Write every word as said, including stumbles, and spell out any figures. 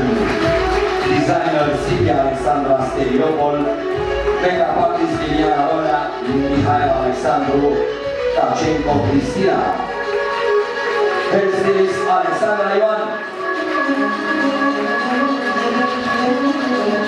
Fashion Designer Silvia Alexandra Steriopol, Makeup Artist Liliana Ora, Mihail Alexandru Tacenco Cristina, Hairstylist Alexandra Ioan.